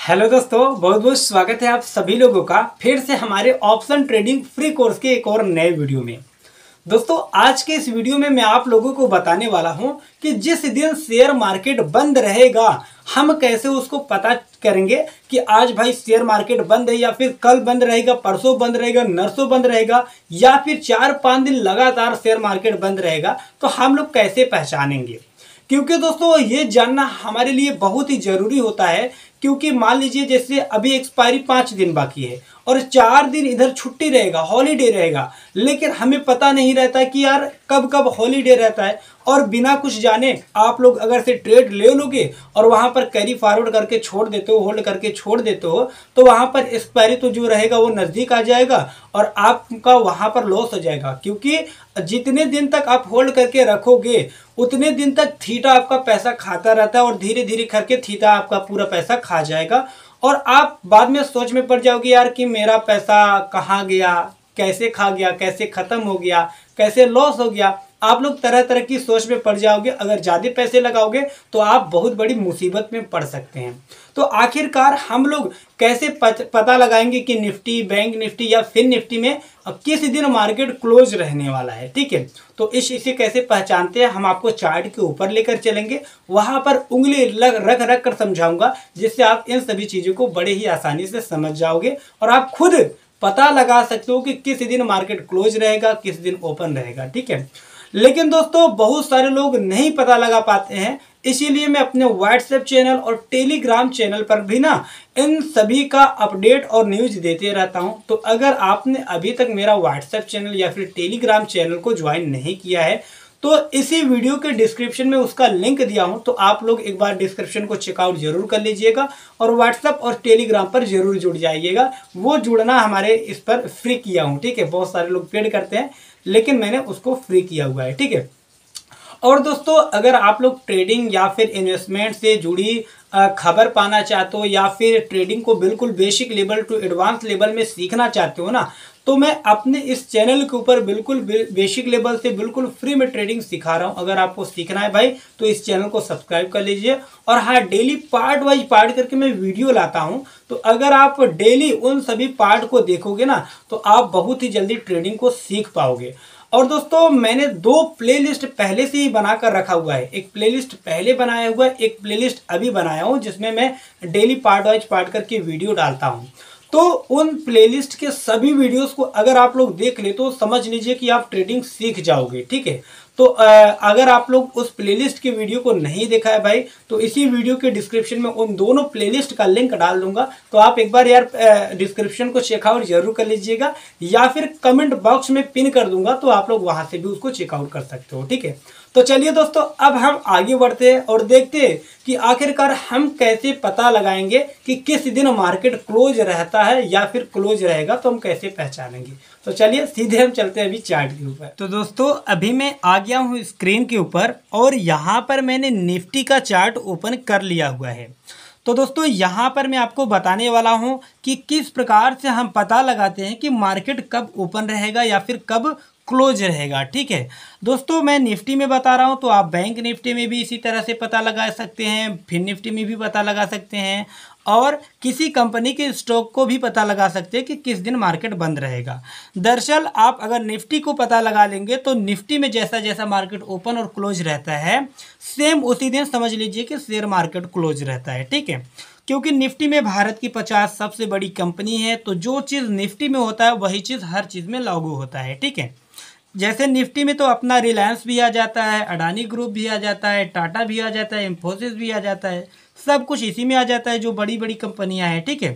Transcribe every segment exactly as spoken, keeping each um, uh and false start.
Hello दोस्तों, बहुत बहुत स्वागत है आप सभी लोगों का फिर से हमारे ऑप्शन ट्रेडिंग फ्री कोर्स के एक और नए वीडियो में। दोस्तों, आज के इस वीडियो में मैं आप लोगों को बताने वाला हूं कि जिस दिन शेयर मार्केट बंद रहेगा हम कैसे उसको पता करेंगे कि आज भाई शेयर मार्केट बंद है या फिर कल बंद रहेगा, परसों बंद रहेगा, नरसों बंद रहेगा या फिर चार पाँच दिन लगातार शेयर मार्केट बंद रहेगा। तो हम लोग कैसे पहचानेंगे, क्योंकि दोस्तों ये जानना हमारे लिए बहुत ही जरूरी होता है। क्योंकि मान लीजिए जैसे अभी एक्सपायरी पाँच दिन बाकी है और चार दिन इधर छुट्टी रहेगा, हॉलीडे रहेगा, लेकिन हमें पता नहीं रहता कि यार कब कब हॉलीडे रहता है। और बिना कुछ जाने आप लोग अगर से ट्रेड ले लोगे और वहां पर कैरी फॉरवर्ड करके छोड़ देते हो, होल्ड करके छोड़ देते हो, तो वहां पर एक्सपायरी तो जो रहेगा वो नज़दीक आ जाएगा और आपका वहां पर लॉस हो जाएगा। क्योंकि जितने दिन तक आप होल्ड करके रखोगे उतने दिन तक थीटा आपका पैसा खाता रहता है और धीरे धीरे करके थीटा आपका पूरा पैसा खा जाएगा और आप बाद में सोच में पड़ जाओगे यार कि मेरा पैसा कहाँ गया, कैसे खा गया, कैसे खत्म हो गया, कैसे लॉस हो गया। आप लोग तरह तरह की सोच में पड़ जाओगे। अगर ज़्यादा पैसे लगाओगे तो आप बहुत बड़ी मुसीबत में पड़ सकते हैं। तो आखिरकार हम लोग कैसे पता लगाएंगे कि निफ्टी, बैंक निफ्टी या फिर निफ्टी में किस दिन मार्केट क्लोज रहने वाला है। ठीक है, तो इस इसे कैसे पहचानते हैं हम आपको चार्ट के ऊपर लेकर चलेंगे, वहां पर उंगली लग रख रख कर समझाऊंगा, जिससे आप इन सभी चीज़ों को बड़े ही आसानी से समझ जाओगे और आप खुद पता लगा सकते हो कि किस दिन मार्केट क्लोज रहेगा, किस दिन ओपन रहेगा। ठीक है, लेकिन दोस्तों बहुत सारे लोग नहीं पता लगा पाते हैं, इसीलिए मैं अपने व्हाट्सएप चैनल और टेलीग्राम चैनल पर भी ना इन सभी का अपडेट और न्यूज़ देते रहता हूं। तो अगर आपने अभी तक मेरा व्हाट्सएप चैनल या फिर टेलीग्राम चैनल को ज्वाइन नहीं किया है तो इसी वीडियो के डिस्क्रिप्शन में उसका लिंक दिया हूं, तो आप लोग एक बार डिस्क्रिप्शन को चेकआउट जरूर कर लीजिएगा और व्हाट्सएप और टेलीग्राम पर जरूर जुड़ जाइएगा। वो जुड़ना हमारे इस पर फ्री किया हूं। ठीक है, बहुत सारे लोग पेड करते हैं लेकिन मैंने उसको फ्री किया हुआ है। ठीक है, और दोस्तों अगर आप लोग ट्रेडिंग या फिर इन्वेस्टमेंट से जुड़ी खबर पाना चाहते हो या फिर ट्रेडिंग को बिल्कुल basic level to advance level में सीखना चाहते हो ना, तो मैं अपने इस चैनल के ऊपर बिल्कुल बेसिक लेवल से बिल्कुल फ्री में ट्रेडिंग सिखा रहा हूं। अगर आपको सीखना है भाई तो इस चैनल को सब्सक्राइब कर लीजिए। और हाँ, डेली पार्ट वाइज पार्ट करके मैं वीडियो लाता हूं, तो अगर आप डेली उन सभी पार्ट को देखोगे ना तो आप बहुत ही जल्दी ट्रेडिंग को सीख पाओगे। और दोस्तों मैंने दो प्लेलिस्ट पहले से ही बनाकर रखा हुआ है, एक प्लेलिस्ट पहले बनाया हुआ है, एक प्लेलिस्ट अभी बनाया हूं जिसमें मैं डेली पार्ट वाइज पार्ट करके वीडियो डालता हूं। तो उन प्लेलिस्ट के सभी वीडियोस को अगर आप लोग देख ले तो समझ लीजिए कि आप ट्रेडिंग सीख जाओगे। ठीक है, तो अगर आप लोग उस प्लेलिस्ट के वीडियो को नहीं देखा है भाई तो इसी वीडियो के डिस्क्रिप्शन में उन दोनों प्लेलिस्ट का लिंक डाल दूंगा, तो आप एक बार यार डिस्क्रिप्शन को चेकआउट जरूर कर लीजिएगा या फिर कमेंट बॉक्स में पिन कर दूंगा, तो आप लोग वहां से भी उसको चेकआउट कर सकते हो। ठीक है, तो चलिए दोस्तों अब हम आगे बढ़ते हैं और देखते हैं कि आखिरकार हम कैसे पता लगाएंगे कि किस दिन मार्केट क्लोज रहता है या फिर क्लोज रहेगा, तो हम कैसे पहचानेंगे। तो चलिए सीधे हम चलते हैं अभी चार्ट के ऊपर। तो दोस्तों अभी मैं आ गया हूँ स्क्रीन के ऊपर और यहाँ पर मैंने निफ्टी का चार्ट ओपन कर लिया हुआ है। तो दोस्तों यहाँ पर मैं आपको बताने वाला हूँ कि किस प्रकार से हम पता लगाते हैं कि मार्केट कब ओपन रहेगा या फिर कब क्लोज रहेगा। ठीक है दोस्तों, मैं निफ्टी में बता रहा हूं तो आप बैंक निफ्टी में भी इसी तरह से पता लगा सकते हैं, फिर निफ्टी में भी पता लगा सकते हैं और किसी कंपनी के स्टॉक को भी पता लगा सकते हैं कि किस दिन मार्केट बंद रहेगा। दरअसल आप अगर निफ्टी को पता लगा लेंगे तो निफ्टी में जैसा जैसा मार्केट ओपन और क्लोज रहता है सेम उसी दिन समझ लीजिए कि शेयर मार्केट क्लोज रहता है। ठीक है, क्योंकि निफ्टी में भारत की पचास सबसे बड़ी कंपनी है, तो जो चीज़ निफ्टी में होता है वही चीज़ हर चीज़ में लागू होता है। ठीक है, जैसे निफ्टी में तो अपना रिलायंस भी आ जाता है, अडानी ग्रुप भी आ जाता है, टाटा भी आ जाता है, इंफोसिस भी आ जाता है, सब कुछ इसी में आ जाता है जो बड़ी बड़ी कंपनियां हैं। ठीक है,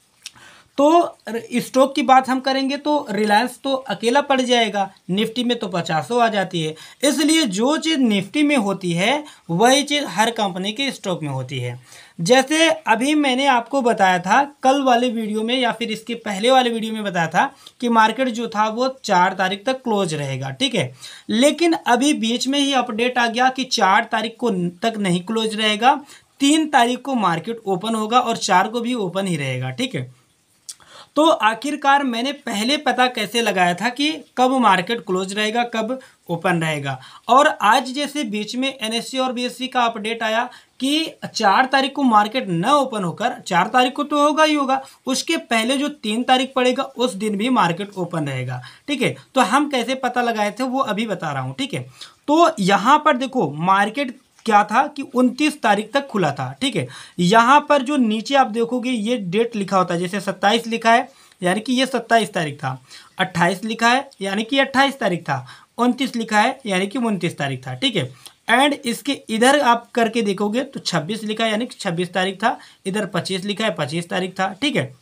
तो स्टॉक की बात हम करेंगे तो रिलायंस तो अकेला पड़ जाएगा, निफ्टी में तो पचासों आ जाती है। इसलिए जो चीज़ निफ्टी में होती है वही चीज़ हर कंपनी के स्टॉक में होती है। जैसे अभी मैंने आपको बताया था कल वाले वीडियो में या फिर इसके पहले वाले वीडियो में बताया था कि मार्केट जो था वो चार तारीख तक क्लोज रहेगा। ठीक है, लेकिन अभी बीच में ही अपडेट आ गया कि चार तारीख को तक नहीं क्लोज रहेगा, तीन तारीख को मार्केट ओपन होगा और चार को भी ओपन ही रहेगा। ठीक है, तो आखिरकार मैंने पहले पता कैसे लगाया था कि कब मार्केट क्लोज रहेगा, कब ओपन रहेगा। और आज जैसे बीच में एनएससी और बीएससी का अपडेट आया कि चार तारीख को मार्केट न ओपन होकर, चार तारीख को तो होगा ही होगा, उसके पहले जो तीन तारीख पड़ेगा उस दिन भी मार्केट ओपन रहेगा। ठीक है, तो हम कैसे पता लगाए थे वो अभी बता रहा हूँ। ठीक है, तो यहाँ पर देखो मार्केट क्या था कि उनतीस तारीख तक खुला था। ठीक है, यहाँ पर जो नीचे आप देखोगे ये डेट लिखा होता है, जैसे सत्ताईस लिखा है यानी कि ये सत्ताईस तारीख था, अट्ठाईस लिखा है यानी कि अट्ठाईस तारीख था, उनतीस लिखा है यानी कि उनतीस तारीख था। ठीक है, एंड इसके इधर आप करके देखोगे तो छब्बीस लिखा है यानी कि छब्बीस तारीख था, इधर पच्चीस लिखा है पच्चीस तारीख था। ठीक है,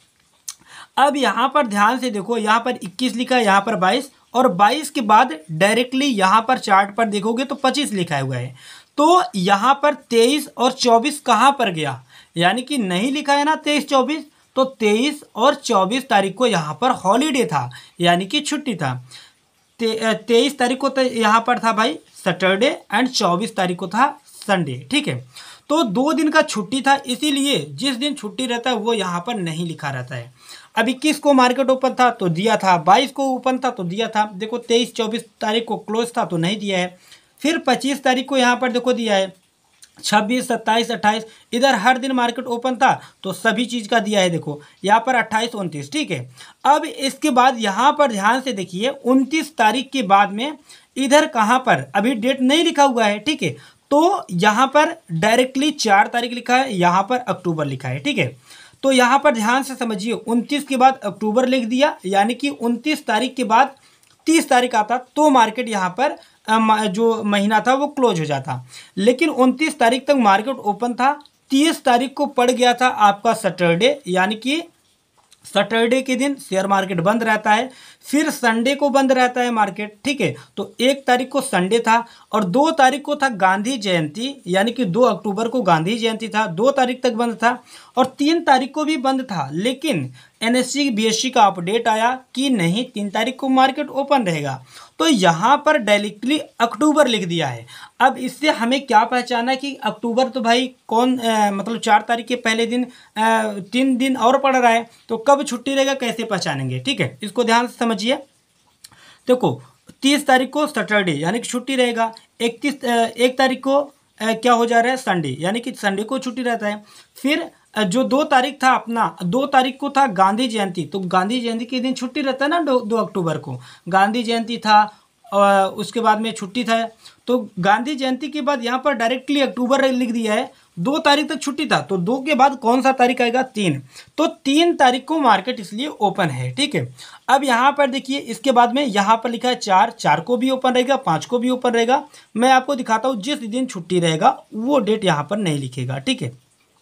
अब यहाँ पर ध्यान से देखो, यहाँ पर इक्कीस लिखा है, यहाँ पर बाईस, और बाईस के बाद डायरेक्टली यहाँ पर चार्ट पर देखोगे तो पच्चीस लिखा हुआ है। तो यहाँ पर तेईस और चौबीस कहाँ पर गया, यानी कि नहीं लिखा है ना तेईस चौबीस, तो तेईस और चौबीस तारीख को यहाँ पर हॉलीडे था यानी कि छुट्टी था। ते, तेईस तारीख को तो यहाँ पर था भाई सैटरडे एंड चौबीस तारीख को था संडे। ठीक है, तो दो दिन का छुट्टी था, इसीलिए जिस दिन छुट्टी रहता है वो यहाँ पर नहीं लिखा रहता है। अब इक्कीस को मार्केट ओपन था तो दिया था, बाईस को ओपन था तो दिया था, देखो तेईस चौबीस तारीख को क्लोज था तो नहीं दिया है, फिर पच्चीस तारीख को यहाँ पर देखो दिया है, छब्बीस सत्ताईस अट्ठाईस, इधर हर दिन मार्केट ओपन था तो सभी चीज़ का दिया है, देखो यहाँ पर अट्ठाईस उनतीस। ठीक है, अब इसके बाद यहाँ पर ध्यान से देखिए उनतीस तारीख के बाद में इधर कहाँ पर अभी डेट नहीं लिखा हुआ है। ठीक है, तो यहाँ पर डायरेक्टली चार तारीख लिखा है, यहाँ पर अक्टूबर लिखा है। ठीक है, तो यहाँ पर ध्यान से समझिए, उनतीस के बाद अक्टूबर लिख दिया यानी कि उनतीस तारीख के बाद तीस तारीख आता तो मार्केट यहाँ पर जो महीना था वो क्लोज हो जाता, लेकिन उनतीस तारीख तक मार्केट ओपन था। तीस तारीख को पड़ गया था आपका सैटरडे, यानी कि सैटरडे के दिन शेयर मार्केट बंद रहता है, फिर संडे को बंद रहता है मार्केट। ठीक है, तो एक तारीख को संडे था और दो तारीख को था गांधी जयंती, यानी कि दो अक्टूबर को गांधी जयंती था, दो तारीख तक बंद था, और तीन तारीख को भी बंद था, लेकिन एनएससी बीएससी का अपडेट आया कि नहीं तीन तारीख को मार्केट ओपन रहेगा, तो यहाँ पर डायरेक्टली अक्टूबर लिख दिया है। अब इससे हमें क्या पहचाना है कि अक्टूबर तो भाई कौन आ, मतलब चार तारीख के पहले दिन आ, तीन दिन और पड़ रहा है, तो कब छुट्टी रहेगा कैसे पहचानेंगे। ठीक है, इसको ध्यान से समझिए। देखो तीस तारीख को सैटरडे यानी कि छुट्टी रहेगा, इकतीस एक तारीख को आ, क्या हो जा रहा है संडे, यानी कि संडे को छुट्टी रहता है। फिर जो दो तारीख था अपना, दो तारीख को था गांधी जयंती, तो गांधी जयंती के दिन छुट्टी रहता है ना, दो दो अक्टूबर को गांधी जयंती था, और उसके बाद में छुट्टी था, तो गांधी जयंती के बाद यहाँ पर डायरेक्टली अक्टूबर लिख दिया है। दो तारीख तक छुट्टी था तो दो के बाद कौन सा तारीख आएगा, तीन, तो तीन तारीख को मार्केट इसलिए ओपन है। ठीक है, अब यहाँ पर देखिए इसके बाद में यहाँ पर लिखा है चार, चार को भी ओपन रहेगा, पाँच को भी ओपन रहेगा। मैं आपको दिखाता हूँ जिस दिन छुट्टी रहेगा वो डेट यहाँ पर नहीं लिखेगा। ठीक है,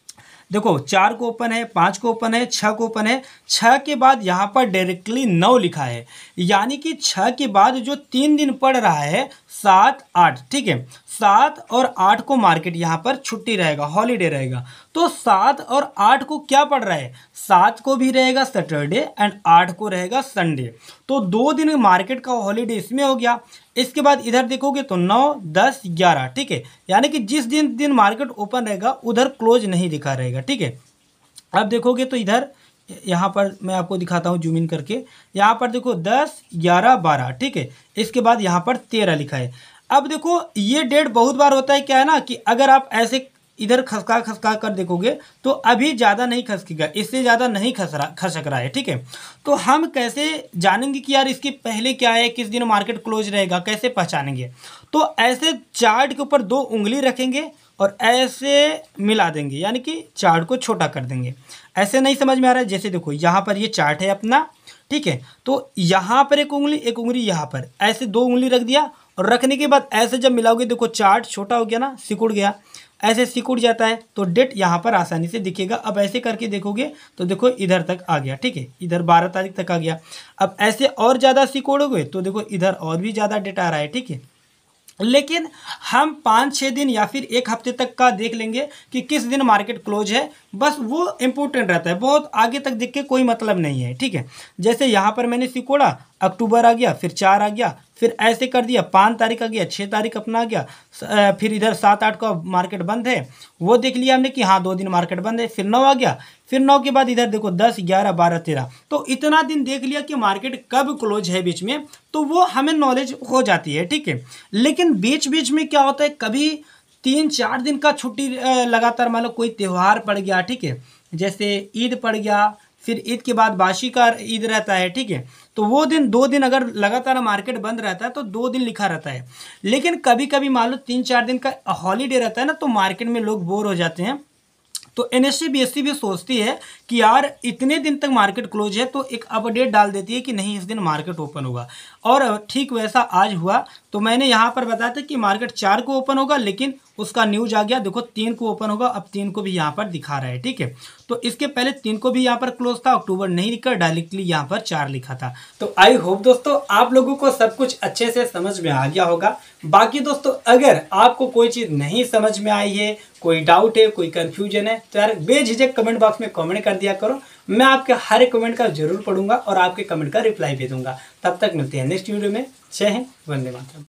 देखो चार को ओपन है, पाँच को ओपन है, छः को ओपन है, छः के बाद यहाँ पर डायरेक्टली नौ लिखा है, यानी कि छः के बाद जो तीन दिन पड़ रहा है सात आठ। ठीक है, सात और आठ को मार्केट यहाँ पर छुट्टी रहेगा, हॉलीडे रहेगा, तो सात और आठ को क्या पड़ रहा है, सात को भी रहेगा सैटरडे एंड आठ को रहेगा संडे, तो दो दिन मार्केट का हॉलीडे इसमें हो गया। इसके बाद इधर देखोगे तो नौ दस ग्यारह। ठीक है, यानी कि जिस दिन दिन मार्केट ओपन रहेगा उधर क्लोज नहीं दिखा रहेगा। ठीक है, अब देखोगे तो इधर यहाँ पर मैं आपको दिखाता हूँ जूम इन करके, यहाँ पर देखो दस ग्यारह बारह। ठीक है, इसके बाद यहाँ पर तेरह लिखा है। अब देखो ये डेट बहुत बार होता है, क्या है ना कि अगर आप ऐसे इधर खसका खसका कर देखोगे तो अभी ज़्यादा नहीं खसकेगा, इससे ज़्यादा नहीं खस रहा खसक रहा है। ठीक है, तो हम कैसे जानेंगे कि यार इसके पहले क्या है, किस दिन मार्केट क्लोज रहेगा, कैसे पहचानेंगे, तो ऐसे चार्ट के ऊपर दो उंगली रखेंगे और ऐसे मिला देंगे, यानी कि चार्ट को छोटा कर देंगे। ऐसे नहीं समझ में आ रहा है, जैसे देखो यहाँ पर ये चार्ट है अपना, ठीक है, तो यहाँ पर एक उंगली एक उंगली यहाँ पर, ऐसे दो उंगली रख दिया, और रखने के बाद ऐसे जब मिलाओगे देखो चार्ट छोटा हो गया ना, सिकुड़ गया, ऐसे सिकुड़ जाता है तो डेट यहाँ पर आसानी से दिखेगा। अब ऐसे करके देखोगे तो देखो इधर तक आ गया। ठीक है, इधर बारह तारीख तक आ गया। अब ऐसे और ज़्यादा सिकुड़ोगे तो देखो इधर और भी ज़्यादा डेट आ रहा है। ठीक है, लेकिन हम पाँच छः दिन या फिर एक हफ्ते तक का देख लेंगे कि किस दिन मार्केट क्लोज है, बस वो इम्पोर्टेंट रहता है, बहुत आगे तक देख के कोई मतलब नहीं है। ठीक है, जैसे यहाँ पर मैंने सिकोड़ा, अक्टूबर आ गया, फिर चार आ गया, फिर ऐसे कर दिया, पाँच तारीख आ गया, छः तारीख अपना आ गया, फिर इधर सात आठ का मार्केट बंद है, वो देख लिया हमने कि हाँ दो दिन मार्केट बंद है, फिर नौ आ गया, फिर नौ के बाद इधर देखो दस ग्यारह बारह तेरह, तो इतना दिन देख लिया कि मार्केट कब क्लोज है बीच में, तो वो हमें नॉलेज हो जाती है। ठीक है, लेकिन बीच बीच में क्या होता है, कभी तीन चार दिन का छुट्टी लगातार, मान लो कोई त्यौहार पड़ गया, ठीक है, जैसे ईद पड़ गया, फिर ईद के बाद बाशी का ईद रहता है, ठीक है, तो वो दिन दो दिन अगर लगातार मार्केट बंद रहता है तो दो दिन लिखा रहता है। लेकिन कभी कभी मान लो तीन चार दिन का हॉलीडे रहता है ना, तो मार्केट में लोग बोर हो जाते हैं, तो एनएससी बीएससी भी सोचती है कि यार इतने दिन तक मार्केट क्लोज है, तो एक अपडेट डाल देती है कि नहीं इस दिन मार्केट ओपन होगा। और ठीक वैसा आज हुआ। तो मैंने यहाँ पर बताया था कि मार्केट चार को ओपन होगा, लेकिन उसका न्यूज आ गया, देखो तीन को ओपन होगा। अब तीन को भी यहाँ पर दिखा रहा है, ठीक है। तो इसके पहले तीन को भी यहाँ पर क्लोज था, अक्टूबर नहीं लिखा, डायरेक्टली यहाँ पर चार लिखा था। तो आई होप दोस्तों आप लोगों को सब कुछ अच्छे से समझ में आ गया होगा। बाकी दोस्तों अगर आपको कोई चीज़ नहीं समझ में आई है, कोई डाउट है, कोई कंफ्यूजन है, तो यार बेझिझक कमेंट बॉक्स में कमेंट कर दिया करो। मैं आपके हर एक कमेंट का जरूर पढ़ूंगा और आपके कमेंट का रिप्लाई भी दूंगा। तब तक मिलते हैं नेक्स्ट वीडियो में। जय हिंद, वंदे मातरम।